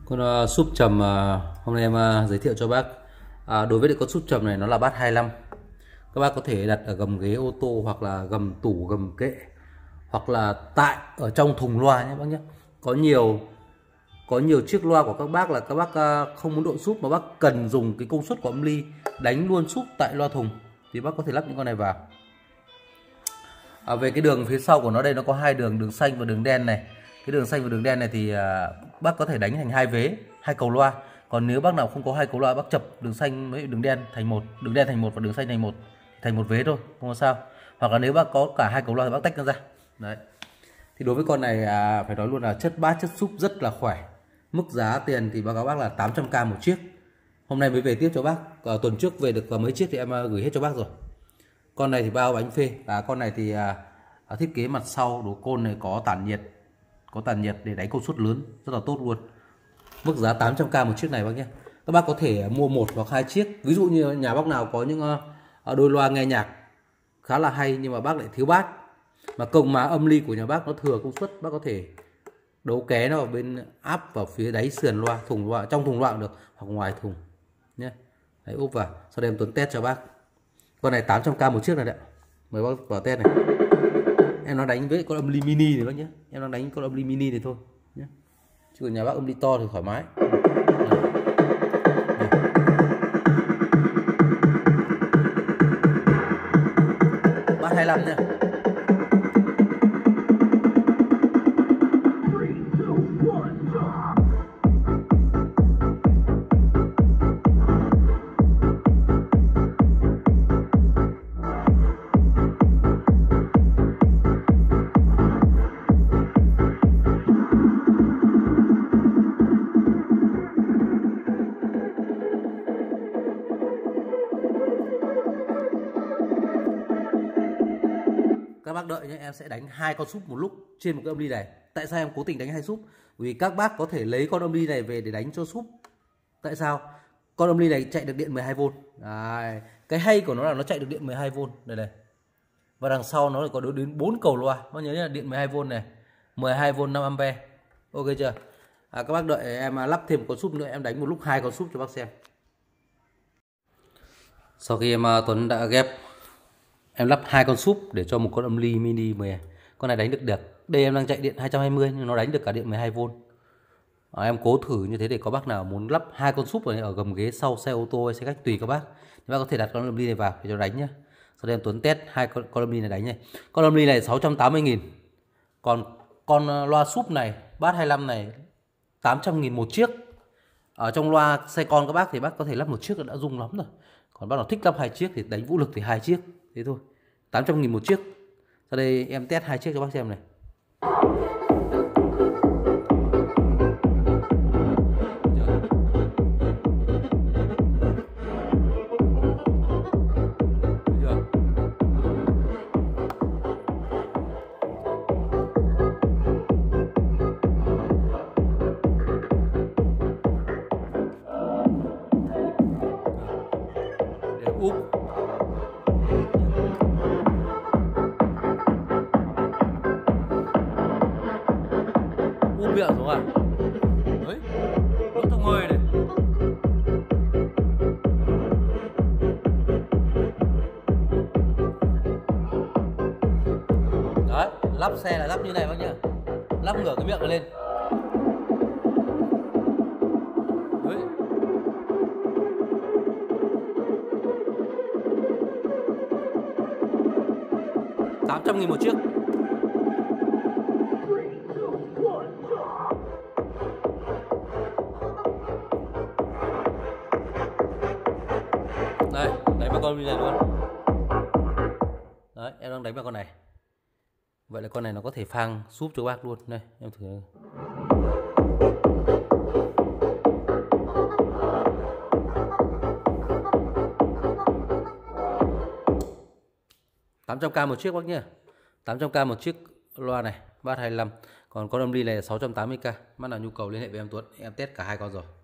Con súp trầm hôm nay em giới thiệu cho bác. Đối với con súp trầm này nó là bát 25. Các bác có thể đặt ở gầm ghế ô tô hoặc là gầm tủ, gầm kệ, hoặc là ở trong thùng loa nhé bác nhé. Có nhiều chiếc loa của các bác là các bác không muốn độ súp mà bác cần dùng cái công suất của âm ly đánh luôn súp tại loa thùng thì bác có thể lắp những con này vào. Về cái đường phía sau của nó đây nó có hai đường xanh và đường đen này. Cái đường xanh và đường đen này thì bác có thể đánh thành hai vế, hai cầu loa. Còn nếu bác nào không có hai cầu loa, bác chập đường xanh với đường đen thành một, đường đen thành một và đường xanh thành một vế thôi, không có sao. Hoặc là nếu bác có cả hai cầu loa thì bác tách nó ra. Đấy. Thì đối với con này phải nói luôn là chất bát, chất súp rất là khỏe. Mức giá tiền thì báo cáo bác là 800k một chiếc. Hôm nay mới về tiếp cho bác. Tuần trước về được mấy chiếc thì em gửi hết cho bác rồi. Con này thì bao bánh phê. Con này thì thiết kế mặt sau đồ côn này có tản nhiệt để đánh công suất lớn, rất là tốt luôn. Mức giá 800k một chiếc này bác nhé. Các bác có thể mua một hoặc hai chiếc. Ví dụ như nhà bác nào có những đôi loa nghe nhạc khá là hay nhưng mà bác lại thiếu bát, mà công má âm ly của nhà bác nó thừa công suất, bác có thể đấu ké nó vào bên áp vào phía đáy sườn loa, thùng loa, trong thùng loa cũng được hoặc ngoài thùng nhé. Đấy, úp vào. Sau đây em Tuấn test cho bác. Con này 800k một chiếc này đấy. Mời bác vào test này. Em nó đánh với con âm ly mini này bác nhé. Em đang đánh con âm ly mini này thôi nhé. Chứ còn nhà bác âm ly to thì thoải mái. Bát 25 nha. Các bác đợi nhé, em sẽ đánh hai con súp một lúc trên một cái âm ly này. Tại sao em cố tình đánh hai súp? Vì các bác có thể lấy con âm ly này về để đánh cho súp. Tại sao? Con âm ly này chạy được điện 12V. Đấy. Cái hay của nó là nó chạy được điện 12V đây này. Và đằng sau nó có đến 4 cầu loa. Bác nhớ là điện 12V này, 12V 5A. Ok chưa? Các bác đợi em lắp thêm một con súp nữa, em đánh một lúc hai con súp cho bác xem. Sau khi Tuấn đã ghép, em lắp hai con súp để cho một con âm ly mini 10. Con này đánh được được. Đây em đang chạy điện 220 nhưng nó đánh được cả điện 12V. Em cố thử như thế để có bác nào muốn lắp hai con súp ở gầm ghế sau xe ô tô hay xe khách tùy các bác. Thì bác có thể đặt con âm ly này vào để cho đánh nhé. Sau đây em Tuấn test hai con âm ly này đánh này. Con âm ly này 680.000. Còn con loa súp này, bát 25 này 800.000 một chiếc. Ở trong loa xe con các bác thì bác có thể lắp một chiếc đã rung lắm rồi. Còn bác nào thích lắp hai chiếc thì đánh vũ lực thì hai chiếc. Thế thôi. 800.000 một chiếc. Sau đây em test hai chiếc cho bác xem này. Để úp. Miệng xuống à? Đấy, nó thông hơi này. Đấy, lắp xe là lắp như này bác nhá. Lắp ngửa cái miệng lên. Đấy. $800.000 một chiếc. Đây, đánh vào con này luôn. Đấy, em đang đánh vào con này. Vậy là con này nó có thể phang súp cho bác luôn. Đây, em thử. 800k một chiếc bác nhé. 800k một chiếc loa này, bát 25. Còn con âm ly này là 680k. Bác nào nhu cầu liên hệ với em Tuấn, em test cả hai con rồi.